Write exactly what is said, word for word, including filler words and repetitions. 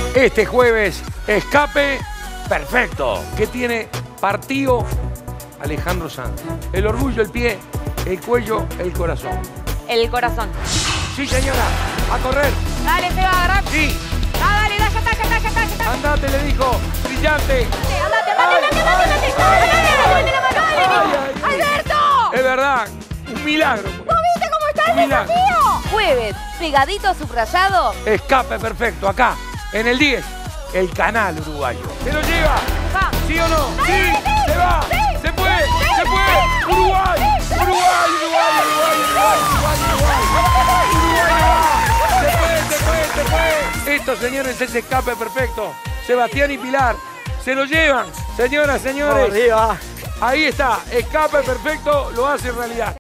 Este jueves, escape perfecto, que tiene partido Alejandro Sanz. El orgullo, el pie, el cuello, el corazón. El corazón. Sí, señora, a correr. Dale, se va a agarrar. Sí. Ah, dale, dale, ya está, ya está, ya está, ya está. Andate, le dijo. Brillante. Andate, andate, andate, andate, andate. Dale, la mano, dale. ¡Alberto! Es verdad, un milagro. ¿Vos viste cómo está el Milagro. desafío? Jueves, pegadito subrayado. Escape perfecto, acá, en el diez, el canal uruguayo. ¿Se lo lleva? Va. ¿Sí o no? Dale, ¡Sí! dale, ¡Se va! sí, ¡Se puede! sí, ¡Se sí, puede! sí, ¡Uruguay! sí, ¡Uruguay! ¡Uruguay! ¡Uruguay! ¡Uruguay! ¡Uruguay! ¡Uruguay! ¡Se puede! ¡Se puede! ¡Se puede! Esto, señores, es escape perfecto. Sebastián y Pilar se lo llevan. Señoras, señores. Arriba. Ahí está. Escape perfecto lo hace realidad.